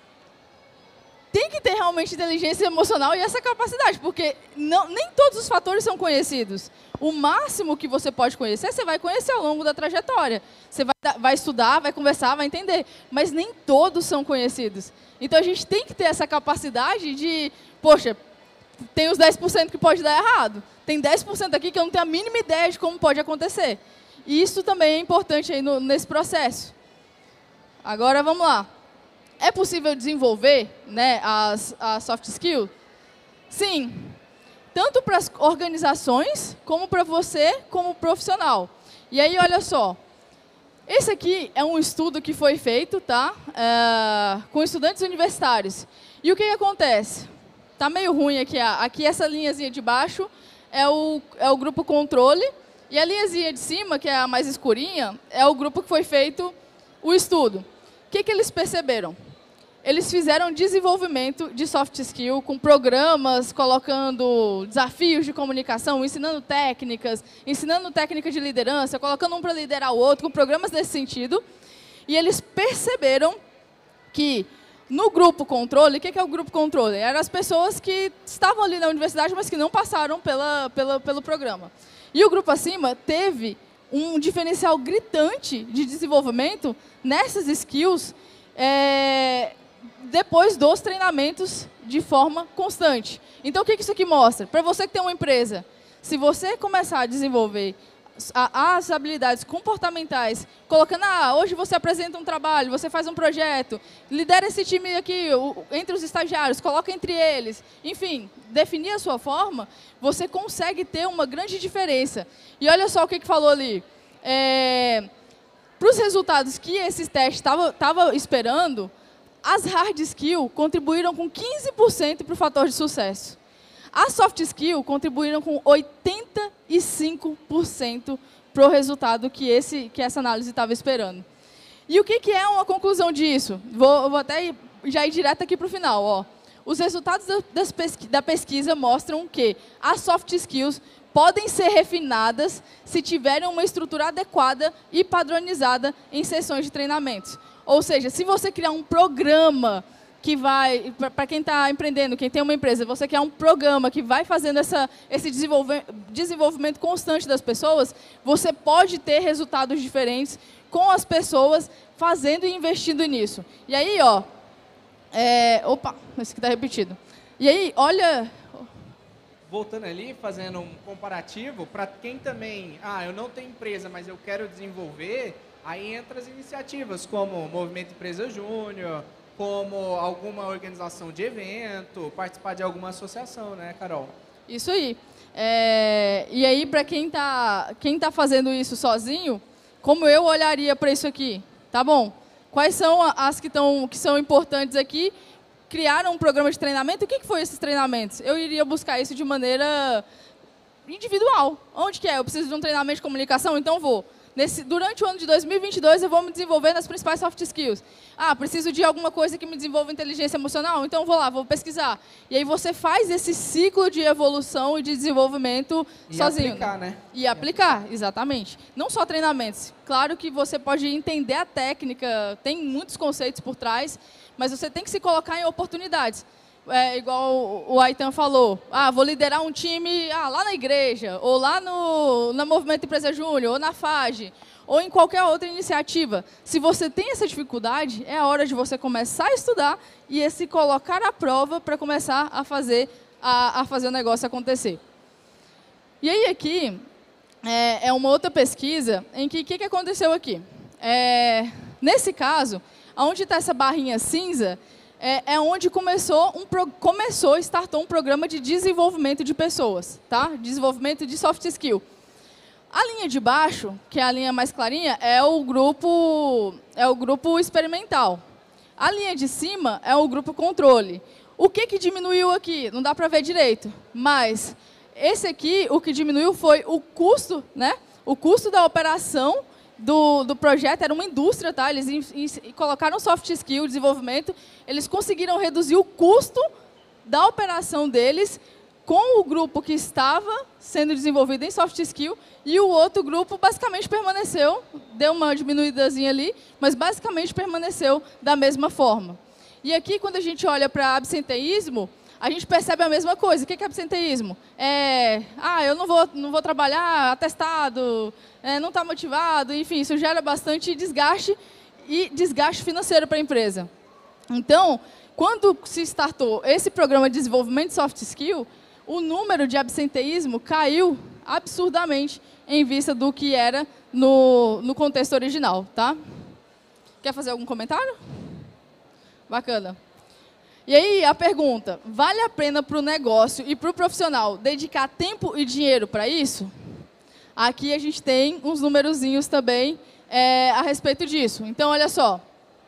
Tem que ter realmente inteligência emocional e essa capacidade, porque não, nem todos os fatores são conhecidos. O máximo que você pode conhecer, você vai conhecer ao longo da trajetória. Você vai, vai estudar, vai conversar, vai entender. Mas nem todos são conhecidos. Então, a gente tem que ter essa capacidade de, poxa, tem os dez por cento que pode dar errado. Tem dez por cento aqui que eu não tenho a mínima ideia de como pode acontecer. E isso também é importante aí no, nesse processo. Agora, vamos lá. É possível desenvolver, né, as, as soft skills? Sim. Tanto para as organizações, como para você, como profissional. E aí, olha só. Esse aqui é um estudo que foi feito, tá? É, com estudantes universitários. E o que, que acontece? Está meio ruim aqui. Aqui, essa linhazinha de baixo é o, é o grupo controle. E a linhazinha de cima, que é a mais escurinha, é o grupo que foi feito o estudo. O que, que eles perceberam? eles fizeram desenvolvimento de soft skill com programas, colocando desafios de comunicação, ensinando técnicas, ensinando técnicas de liderança, colocando um para liderar o outro, com programas nesse sentido. E eles perceberam que no grupo controle, o que é o grupo controle? Eram as pessoas que estavam ali na universidade, mas que não passaram pela, pela, pelo programa. E o grupo acima teve um diferencial gritante de desenvolvimento nessas skills é, depois dos treinamentos de forma constante. Então, o que isso aqui mostra? Para você que tem uma empresa, se você começar a desenvolver as habilidades comportamentais, colocando, ah, hoje você apresenta um trabalho, você faz um projeto, lidera esse time aqui, entre os estagiários, coloca entre eles, enfim, definir a sua forma, você consegue ter uma grande diferença. E olha só o que que falou ali. É, para os resultados que esses testes estavam esperando, as hard skills contribuíram com quinze por cento para o fator de sucesso. As soft skills contribuíram com oitenta e cinco por cento para o resultado que, esse, que essa análise estava esperando. E o que, que é uma conclusão disso? Vou, vou até ir, já ir direto aqui para o final. Ó. Os resultados da, das pesqui, da pesquisa mostram que as soft skills podem ser refinadas se tiverem uma estrutura adequada e padronizada em sessões de treinamentos. Ou seja, se você criar um programa que vai, para quem está empreendendo, quem tem uma empresa, você quer um programa que vai fazendo essa, esse desenvolve, desenvolvimento constante das pessoas, você pode ter resultados diferentes com as pessoas fazendo e investindo nisso. E aí, ó, é, opa, esse aqui está repetido. E aí, olha... Voltando ali, fazendo um comparativo, para quem também, ah, eu não tenho empresa, mas eu quero desenvolver, aí entra as iniciativas como Movimento Empresa Júnior, como alguma organização de evento, participar de alguma associação, né, Carol? Isso aí. É, e aí, para quem está quem tá fazendo isso sozinho, como eu olharia para isso aqui? Tá bom, quais são as que, tão, que são importantes aqui? Criaram um programa de treinamento. O que, que foi esses treinamentos? Eu iria buscar isso de maneira individual. Onde que é? Eu preciso de um treinamento de comunicação? Então vou. Nesse, durante o ano de dois mil e vinte e dois, eu vou me desenvolver nas principais soft skills. Ah, preciso de alguma coisa que me desenvolva inteligência emocional? Então, vou lá, vou pesquisar. E aí você faz esse ciclo de evolução e de desenvolvimento e sozinho. E aplicar, né? E aplicar, exatamente. Não só treinamentos. Claro que você pode entender a técnica, tem muitos conceitos por trás, mas você tem que se colocar em oportunidades. É, igual o Aitan falou, ah, vou liderar um time ah, lá na igreja, ou lá no, no Movimento Empresa Júnior, ou na F A G, ou em qualquer outra iniciativa. Se você tem essa dificuldade, é a hora de você começar a estudar e se colocar à prova para começar a fazer, a, a fazer o negócio acontecer. E aí aqui é, é uma outra pesquisa em que o que, que aconteceu aqui? É, nesse caso, onde está essa barrinha cinza, É, é onde começou, um pro, começou, startou um programa de desenvolvimento de pessoas, tá? Desenvolvimento de soft skill. A linha de baixo, que é a linha mais clarinha, é o grupo, é o grupo experimental. A linha de cima é o grupo controle. O que, que diminuiu aqui? Não dá para ver direito, mas esse aqui, o que diminuiu foi o custo, né? O custo da operação Do, do projeto, era uma indústria, tá? Eles in, in, colocaram soft skill, desenvolvimento, eles conseguiram reduzir o custo da operação deles com o grupo que estava sendo desenvolvido em soft skill e o outro grupo basicamente permaneceu, deu uma diminuidazinha ali, mas basicamente permaneceu da mesma forma. E aqui, quando a gente olha para absenteísmo, a gente percebe a mesma coisa. O que é absenteísmo? É, ah, eu não vou, não vou trabalhar, atestado, é, não está motivado, enfim, isso gera bastante desgaste e desgaste financeiro para a empresa. Então, quando se startou esse programa de desenvolvimento de soft skill, o número de absenteísmo caiu absurdamente em vista do que era no, no contexto original, tá? Quer fazer algum comentário? Bacana. E aí, a pergunta, vale a pena para o negócio e para o profissional dedicar tempo e dinheiro para isso? Aqui a gente tem uns numerozinhos também é, a respeito disso. Então, olha só.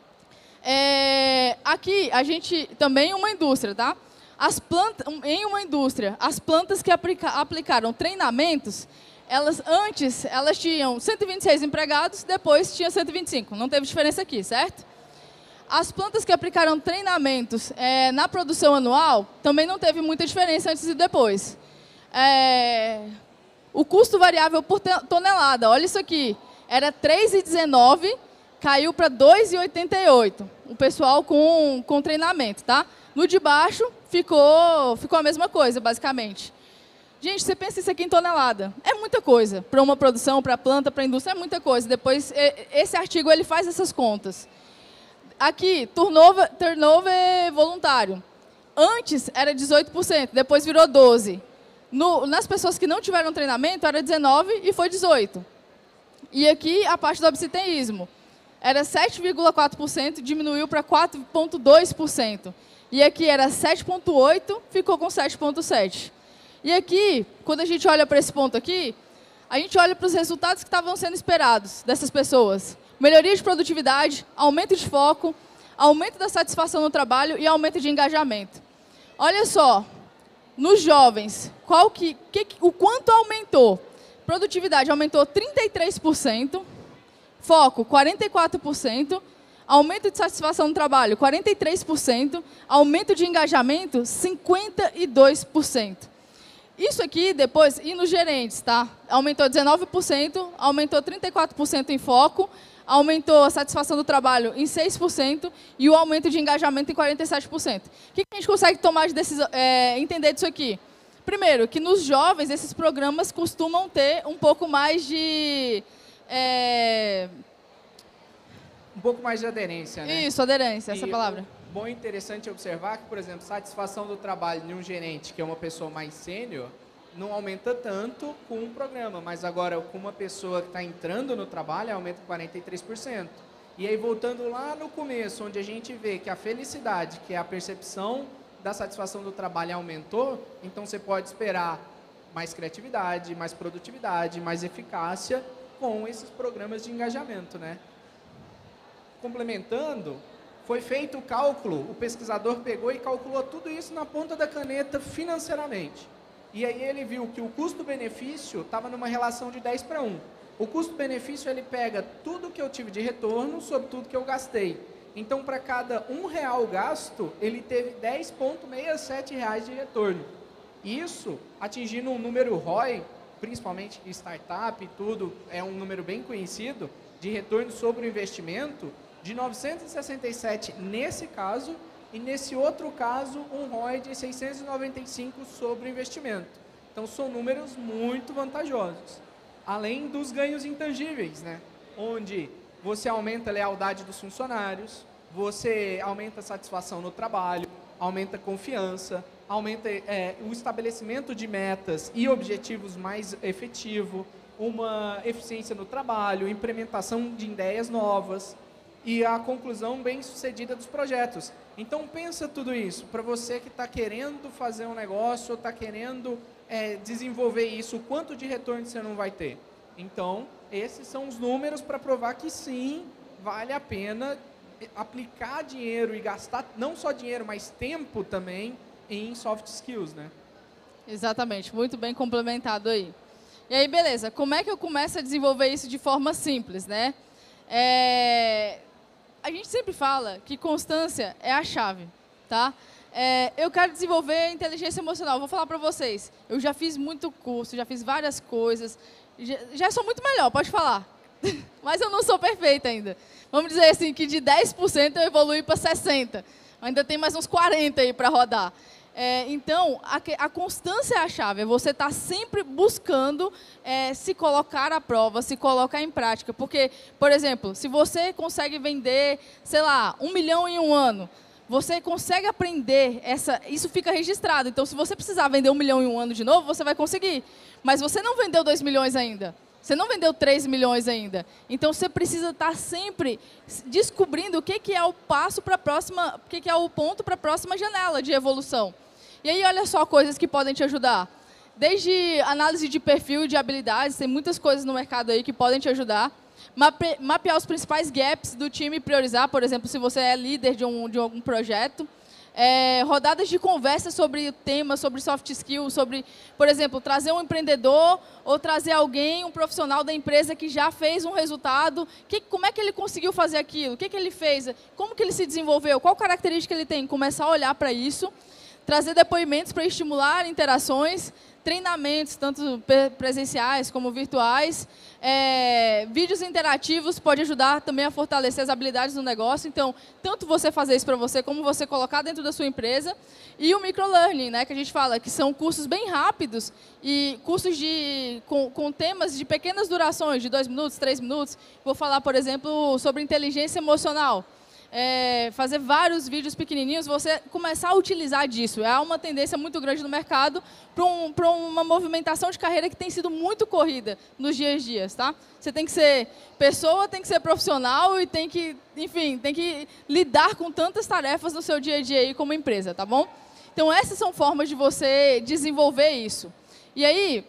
É, aqui, a gente também uma indústria, tá? As plantas, em uma indústria, as plantas que aplica, aplicaram treinamentos, elas antes elas tinham cento e vinte e seis empregados, depois tinha cento e vinte e cinco. Não teve diferença aqui, certo? As plantas que aplicaram treinamentos é, na produção anual, também não teve muita diferença antes e depois. É, o custo variável por tonelada, olha isso aqui, era três reais e dezenove centavos, caiu para dois reais e oitenta e oito centavos, o pessoal com, com treinamento, tá? No de baixo, ficou, ficou a mesma coisa, basicamente. Gente, você pensa isso aqui em tonelada, é muita coisa, para uma produção, para a planta, para a indústria, é muita coisa. Depois, esse artigo ele faz essas contas. Aqui, turnover, turnover voluntário. Antes era dezoito por cento, depois virou doze por cento. No, nas pessoas que não tiveram treinamento, era dezenove por cento e foi dezoito por cento. E aqui, a parte do absenteísmo. Era sete vírgula quatro por cento, diminuiu para quatro vírgula dois por cento. E aqui era sete vírgula oito por cento, ficou com sete vírgula sete por cento. E aqui, quando a gente olha para esse ponto aqui, a gente olha para os resultados que estavam sendo esperados dessas pessoas. Melhoria de produtividade, aumento de foco, aumento da satisfação no trabalho e aumento de engajamento. Olha só, nos jovens, qual que, que, o quanto aumentou? Produtividade aumentou trinta e três por cento, foco quarenta e quatro por cento, aumento de satisfação no trabalho quarenta e três por cento, aumento de engajamento cinquenta e dois por cento. Isso aqui depois, e nos gerentes, tá? Aumentou dezenove por cento, aumentou trinta e quatro por cento em foco, aumentou a satisfação do trabalho em seis por cento e o aumento de engajamento em quarenta e sete por cento. O que a gente consegue tomar de decisão, é, entender disso aqui? Primeiro, que nos jovens esses programas costumam ter um pouco mais de... É... Um pouco mais de aderência, né? Isso, aderência, e essa palavra. Bom e interessante observar que, por exemplo, satisfação do trabalho de um gerente, que é uma pessoa mais sênior, não aumenta tanto com um programa, mas agora com uma pessoa que está entrando no trabalho, aumenta quarenta e três por cento. E aí, voltando lá no começo, onde a gente vê que a felicidade, que é a percepção da satisfação do trabalho aumentou, então você pode esperar mais criatividade, mais produtividade, mais eficácia com esses programas de engajamento, né? Complementando, foi feito o cálculo, o pesquisador pegou e calculou tudo isso na ponta da caneta financeiramente. E aí ele viu que o custo-benefício estava numa relação de dez para um. O custo-benefício ele pega tudo que eu tive de retorno sobre tudo que eu gastei. Então, para cada um real gasto, ele teve dez vírgula sessenta e sete reais de retorno. Isso, atingindo um número R O I, principalmente de startup e tudo, é um número bem conhecido, de retorno sobre o investimento, de novecentos e sessenta e sete nesse caso, e nesse outro caso, um R O I de seiscentos e noventa e cinco sobre o investimento. Então, são números muito vantajosos. Além dos ganhos intangíveis, né? Onde você aumenta a lealdade dos funcionários, você aumenta a satisfação no trabalho, aumenta a confiança, aumenta é, o estabelecimento de metas e objetivos mais efetivo, uma eficiência no trabalho, implementação de ideias novas e a conclusão bem-sucedida dos projetos. Então, pensa tudo isso, para você que está querendo fazer um negócio, ou está querendo é, desenvolver isso, o quanto de retorno você não vai ter. Então, esses são os números para provar que sim, vale a pena aplicar dinheiro e gastar, não só dinheiro, mas tempo também em soft skills, né? Exatamente, muito bem complementado aí. E aí, beleza, como é que eu começo a desenvolver isso de forma simples, né? É... A gente sempre fala que constância é a chave, tá? É, eu quero desenvolver inteligência emocional, vou falar para vocês. Eu já fiz muito curso, já fiz várias coisas, já, já sou muito melhor, pode falar. Mas eu não sou perfeita ainda. Vamos dizer assim, que de dez por cento eu evolui para sessenta por cento. Ainda tem mais uns quarenta por cento aí para rodar. É, então, a, a constância é a chave, é você estar tá sempre buscando é, se colocar à prova, se colocar em prática. Porque, por exemplo, se você consegue vender, sei lá, um milhão em um ano, você consegue aprender, essa, isso fica registrado. Então, se você precisar vender um milhão em um ano de novo, você vai conseguir. Mas você não vendeu dois milhões ainda. Você não vendeu três milhões ainda. Então, você precisa estar sempre descobrindo o que, que é o passo para a próxima, o que, que é o ponto para a próxima janela de evolução. E aí, olha só coisas que podem te ajudar. Desde análise de perfil e de habilidades, tem muitas coisas no mercado aí que podem te ajudar. Mape, mapear os principais gaps do time e priorizar, por exemplo, se você é líder de, um, de algum projeto. É, rodadas de conversa sobre o tema, sobre soft skills, sobre, por exemplo, trazer um empreendedor ou trazer alguém, um profissional da empresa que já fez um resultado. Que, como é que ele conseguiu fazer aquilo? O que, que ele fez? Como que ele se desenvolveu? Qual característica ele tem? Começar a olhar para isso, trazer depoimentos para estimular interações, treinamentos, tanto presenciais como virtuais. É, vídeos interativos pode ajudar também a fortalecer as habilidades do negócio. Então, tanto você fazer isso para você, como você colocar dentro da sua empresa. E o microlearning, né, que a gente fala, que são cursos bem rápidos e cursos de, com, com temas de pequenas durações, de dois minutos, três minutos. Vou falar, por exemplo, sobre inteligência emocional. É, fazer vários vídeos pequenininhos, você começar a utilizar disso. É uma tendência muito grande no mercado para um, para uma movimentação de carreira que tem sido muito corrida nos dias a dias, tá? Você tem que ser pessoa, tem que ser profissional e tem que, enfim, tem que lidar com tantas tarefas no seu dia a dia aí como empresa, tá bom? Então, essas são formas de você desenvolver isso. E aí,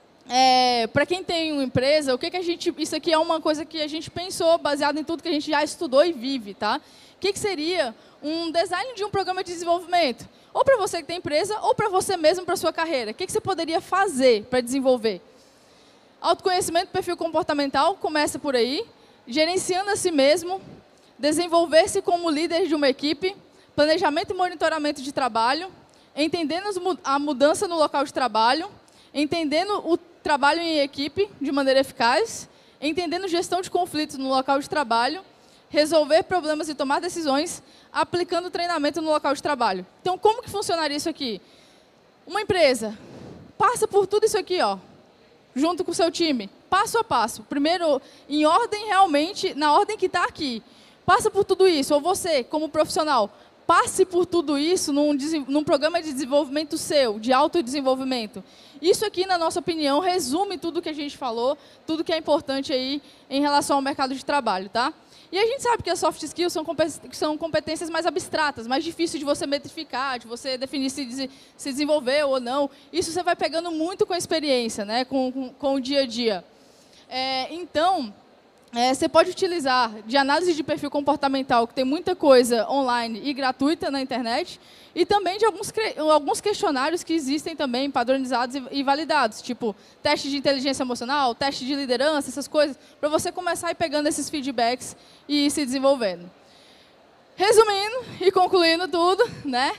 É, para quem tem uma empresa, o que que a gente, isso aqui é uma coisa que a gente pensou baseado em tudo que a gente já estudou e vive, tá? O que que seria um design de um programa de desenvolvimento? Ou para você que tem empresa, ou para você mesmo, para sua carreira. O que que você poderia fazer para desenvolver? Autoconhecimento, perfil comportamental, começa por aí. Gerenciando a si mesmo, desenvolver-se como líder de uma equipe, planejamento e monitoramento de trabalho, entendendo a mudança no local de trabalho, entendendo o trabalho em equipe de maneira eficaz, entendendo gestão de conflitos no local de trabalho, resolver problemas e tomar decisões, aplicando treinamento no local de trabalho. Então, como que funcionaria isso aqui? Uma empresa passa por tudo isso aqui, ó, junto com o seu time, passo a passo. Primeiro, em ordem realmente, na ordem que está aqui. Passa por tudo isso, ou você, como profissional, passe por tudo isso num, num programa de desenvolvimento seu, de autodesenvolvimento. Isso aqui, na nossa opinião, resume tudo que a gente falou, tudo que é importante aí em relação ao mercado de trabalho, tá? E a gente sabe que as soft skills são, são competências mais abstratas, mais difíceis de você metrificar, de você definir se, se desenvolveu ou não. Isso você vai pegando muito com a experiência, né? com, com, com o dia a dia. É, então... É, você pode utilizar de análise de perfil comportamental, que tem muita coisa online e gratuita na internet, e também de alguns, alguns questionários que existem também, padronizados e, e validados, tipo teste de inteligência emocional, teste de liderança, essas coisas, para você começar a ir pegando esses feedbacks e ir se desenvolvendo. Resumindo e concluindo tudo, né?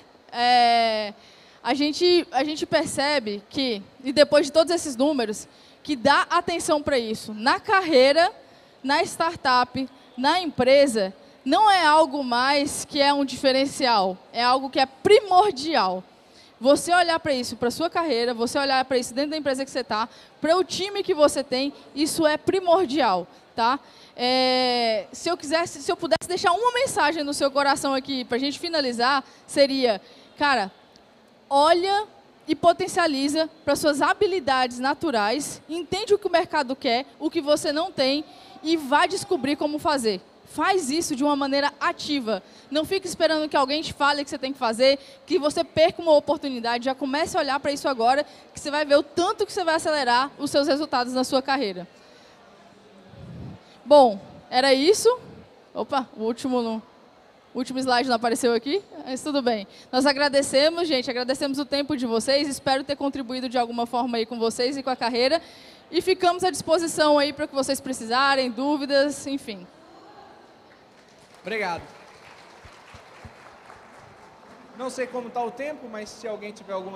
É, a, gente, a gente percebe que, e depois de todos esses números, que dá atenção para isso na carreira, na startup, na empresa, não é algo mais que é um diferencial, é algo que é primordial. Você olhar para isso, para a sua carreira, você olhar para isso dentro da empresa que você está, para o time que você tem, isso é primordial, tá? É, se eu quisesse, se eu pudesse deixar uma mensagem no seu coração aqui, para a gente finalizar, seria, cara, olha e potencializa para suas habilidades naturais, entende o que o mercado quer, o que você não tem, e vai descobrir como fazer. Faz isso de uma maneira ativa. Não fique esperando que alguém te fale o que você tem que fazer, que você perca uma oportunidade. Já comece a olhar para isso agora, que você vai ver o tanto que você vai acelerar os seus resultados na sua carreira. Bom, era isso. Opa, o último, não, o último slide não apareceu aqui, mas tudo bem. Nós agradecemos, gente, agradecemos o tempo de vocês. Espero ter contribuído de alguma forma aí com vocês e com a carreira. E ficamos à disposição aí para o que vocês precisarem, dúvidas, enfim. Obrigado. Não sei como está o tempo, mas se alguém tiver alguma